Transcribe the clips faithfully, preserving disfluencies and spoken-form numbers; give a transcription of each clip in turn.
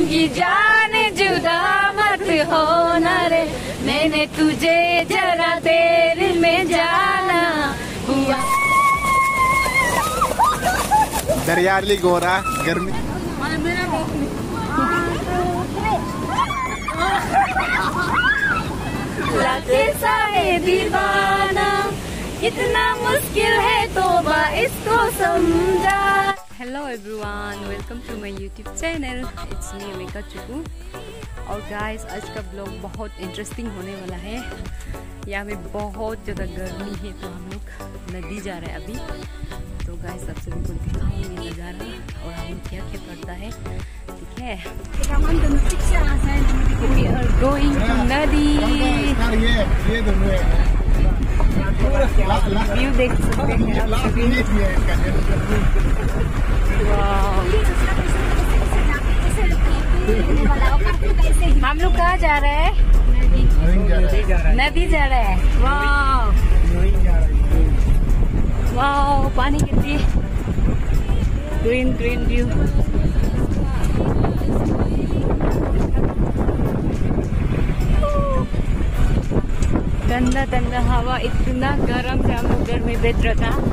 लूंगी जान जुदा मत होना रे, मैंने तुझे जरा देर में जाना हुआ। दरियाली गोरा गर्मी कैसा है दीवाना, कितना मुश्किल है तौबा इसको समझा। Hello everyone, welcome to my YouTube channel, it's me अमिका चुकू। और गाइस, आज का ब्लॉग बहुत इंटरेस्टिंग होने वाला है। यहाँ में बहुत ज़्यादा गर्मी है तो हम लोग नदी जा रहे हैं अभी। तो गाइस, सब सभी को दिखाऊंगी नज़ारा और हम लोग क्या क्या करता है, ठीक है। We are going to नदी। व्यू देख सकते हैं आप सभी। हम लोग कहाँ जा रहे हैं? नदी जा रहे हैं। वाह वाह, पानी कितनी ग्रीन ग्रीन व्यू। ठंडा ठंडा हवा, इतना गर्म से हम लोग घर में बैठ रहा था।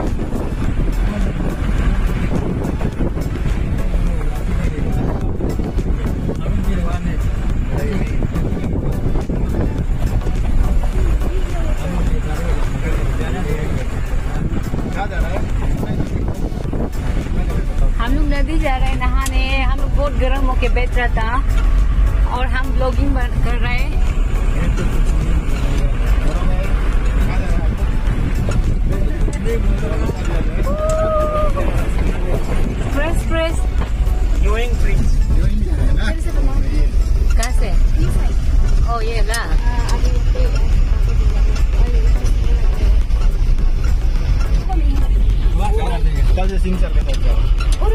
हम लोग नदी जा रहे हैं नहाने। हम लोग बहुत गर्म होके बैठ रहा था और हम ब्लॉगिंग कर रहे हैं। फ्रेश फ्रेश कहाँ से? ओ ये ला कल से सिंग चल रहे हैं।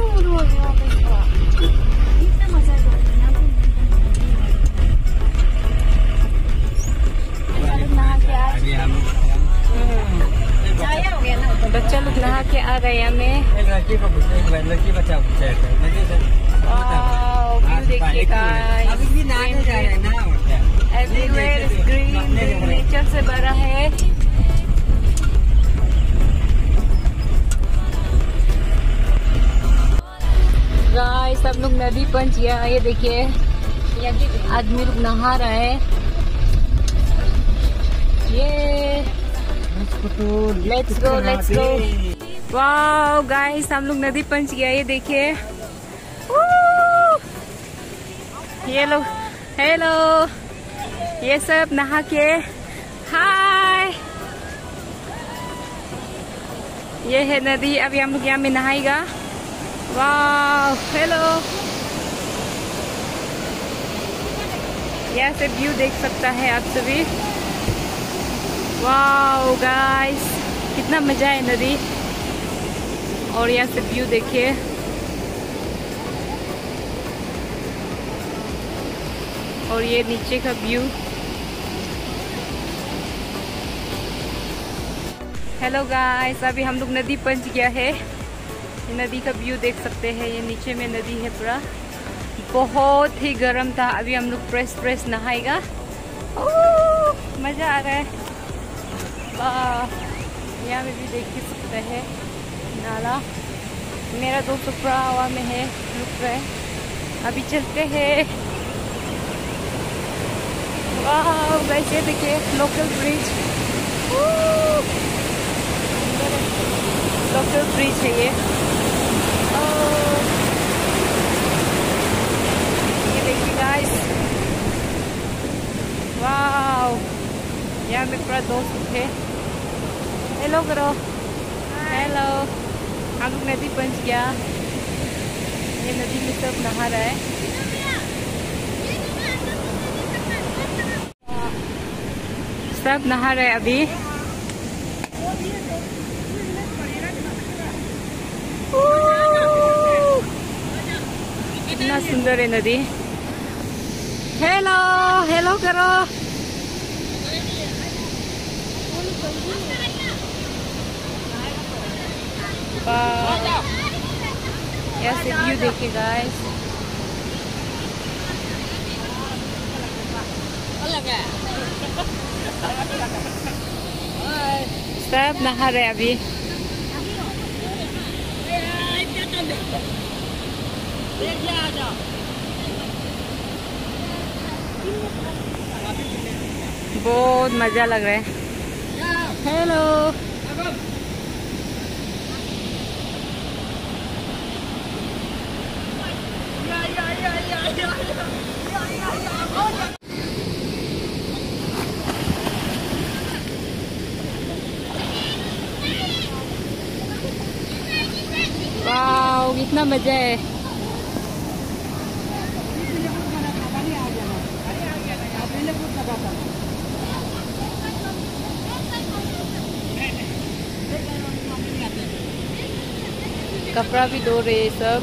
बच्चा लोग नहा के आ रहे हैं। हमें एक लड़की को पूछे, एक लड़की बच्चा पूछे देखिएगा, अभी भी नहाने जा रहे हैं ना। एवरीवेयर इज ग्रीन, नेचर से भरा है। गाइस, सब लोग नदी पहुंच गया। ये देखिए, आदमी लोग नहा रहा है। ये let's go let's go. Wow guys, हम लोग नदी पहुंच गया। ये देखिए, ये लोग हेलो, ये सब नहा के हाय। ये है नदी, अभी हम लोग यहाँ में नहाएगा। वाओ हेलो, यहाँ से व्यू देख सकता है आप सभी। वाओ गाइस, कितना मजा है नदी। और यहाँ से व्यू देखिए। और ये नीचे का व्यू। हेलो गाइस, अभी हम लोग नदी पहुंच गया है। नदी का व्यू देख सकते हैं। ये नीचे में नदी है पूरा। बहुत ही गर्म था। अभी हम लोग फ्रेश फ्रेश नहाएगा। ओह मजा आ रहा है। यहाँ में भी देख ही सकते हैं नाला। मेरा दोस्त पूरा हवा में है, रुक रहे। अभी चलते हैं। वाह वैसे देखिए, लोकल ब्रिज, लोकल ब्रिज है ये। ये देखिए गाइस, वाह, यहाँ में पूरा दोस्त है। हेलो करो, हेलो। हम लोग नदी पहुंच गया। ये नदी में सब नहा रहा है। सब नहा रहे अभी। कितना सुंदर है नदी। हेलो हेलो करो। यहाँ से व्यू देखिए गाइस। सब नहा रहे अभी। बहुत मजा लग रहा है। हेलो वाओ, कितना मजा है। कपड़ा भी धो रहे सब।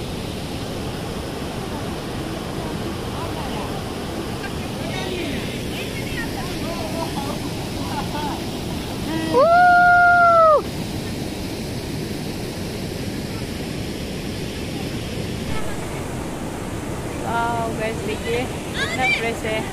वाओ गाइस, देखिए कितना फ्रेश है।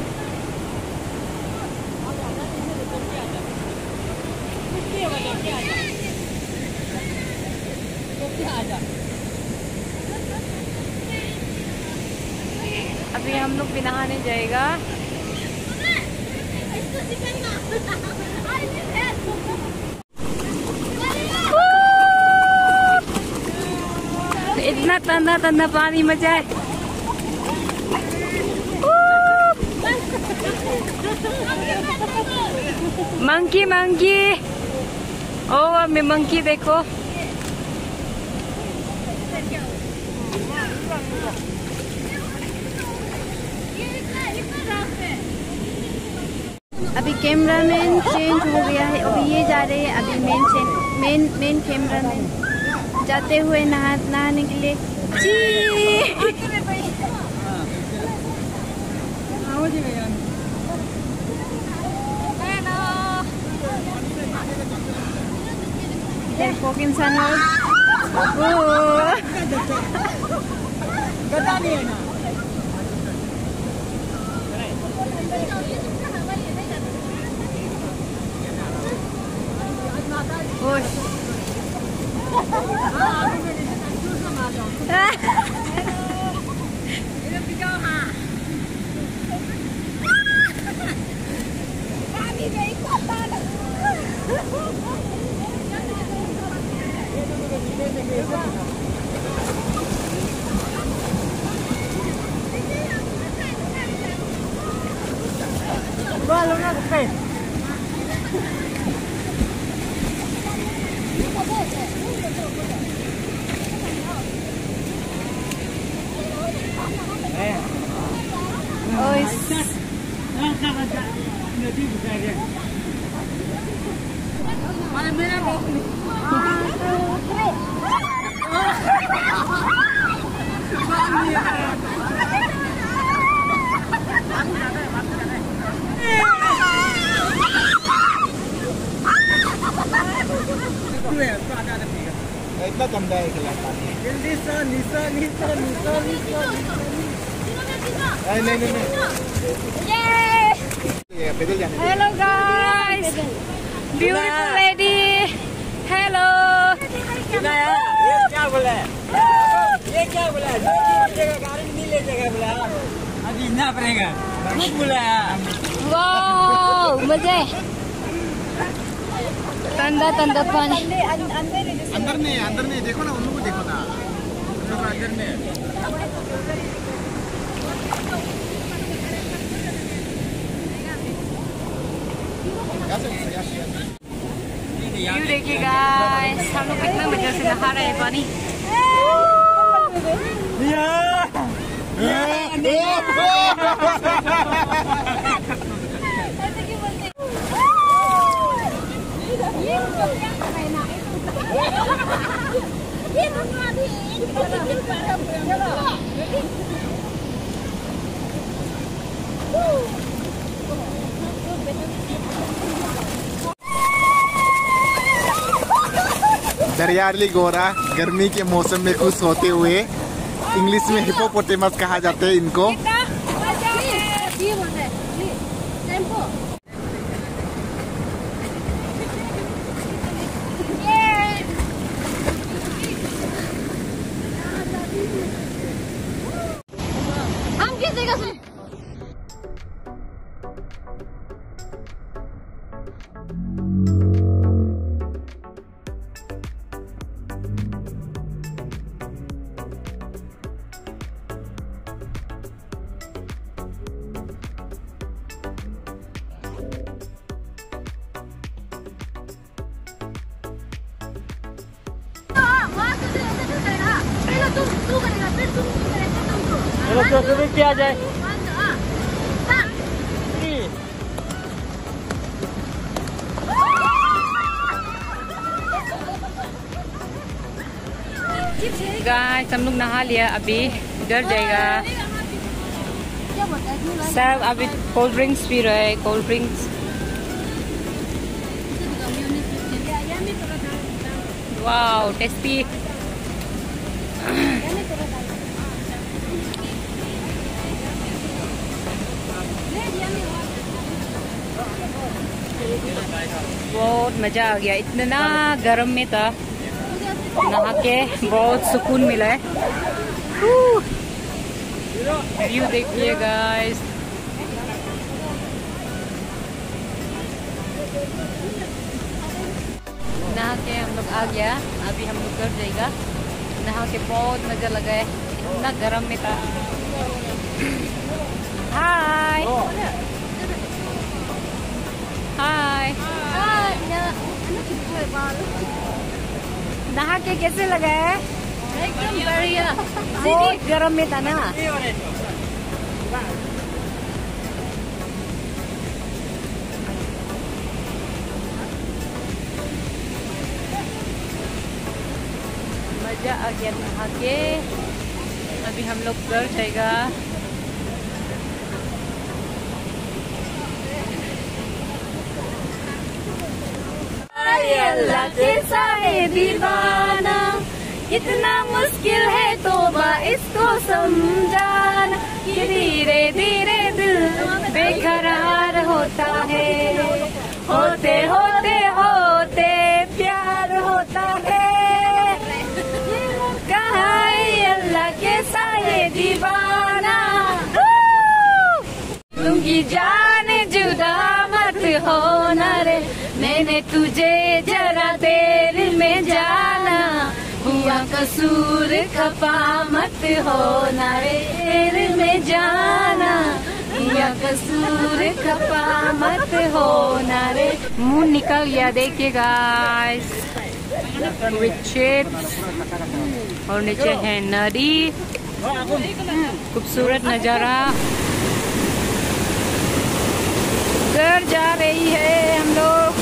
अभी हम लोग भी नहाने जाएगा। इतना ठंडा ठंडा पानी में जाए। मंकी मंकी, ओ मैं मंकी देखो। अभी कैमरामैन चेंज हो गया है, अभी ये जा रहे हैं। अभी मेन मेन मेन कैमरामैन जाते हुए नहा नहाने के लिए। देखो इंसान इतना गंदा है खिला पानी। जल्दी से नीचा नीचा नीचा नीचा। नहीं नहीं नहीं। ये पैदल जाने। Hello guys, beautiful lady. Hello. ये क्या बोला? ये क्या बोला? गाड़ी नहीं ले जाएगा बोला। अभी ना पड़ेगा। खूब बोला। वाओ, मजे। ठंडा ठंडा पानी। अंदर नहीं, अंदर नहीं, देखो ना उन लोगों को देखो ना, उन लोग अंदर में। ये देखिए गाइस, हम लोग कितना मजे से नहा रहे हैं पानी। दरियाली गोरा गर्मी के मौसम में खुश होते हुए, इंग्लिश में हिपोपोटेमस कहा जाता है इनको। चलो तो शुरू किया जाए। गाइस हम लोग नहा लिया, अभी डर जाएगा। सब अभी कोल्ड ड्रिंक्स पी रहे हैं, कोल्ड ड्रिंक्स। Wow tasty. बहुत मजा आ गया, इतना गर्म में था, नहा के बहुत सुकून मिला है। व्यू देखिए गाइस। नहा के हम लोग आ गया, अभी हम लोग घर जाएगा। नहा के बहुत मजा लगा है, इतना गर्म में था। हाय हाय, नहा के कैसे लगा है? एकदम बढ़िया। बहुत गर्म में था ना। मजा आ गया नहा के। अभी हम लोग घर जाएगा। अल्लाह कैसा है दीवाना, इतना मुश्किल है तौबा इसको समझाना। ये धीरे धीरे दिल बेकरार होता है, होते होते होते प्यार होता है। कहाँ है अल्लाह कैसा है दीवाना। लूंगी जाने जुदा मत होना रे, मैंने तुझे जरा देर में जाना। हुआ कसूर खफा मत होना रे, देर में जाना। हुआ कसूर खफा मत होना रे। मुंह निकल गया, देखिए गाइस। और नीचे है नदी, खूबसूरत नजारा। घर जा रही है हम लोग।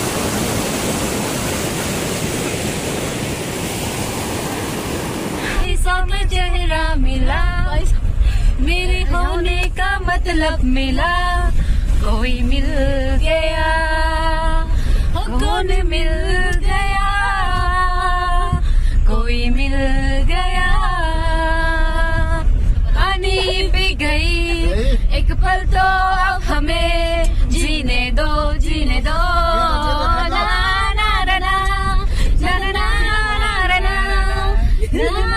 में चेहरा मिला, मेरे होने का मतलब मिला। कोई मिल गया, कौन मिल गया, कोई मिल गया। पानी पी गई एक पल तो अब हमें जीने दो, जीने दो। ना ना ना ना ना ना ना ना ना।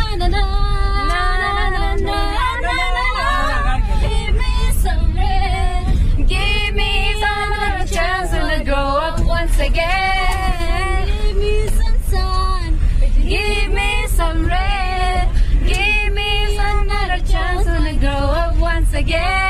Again, give me some sun, give me some rain, give me another chance to grow up once again.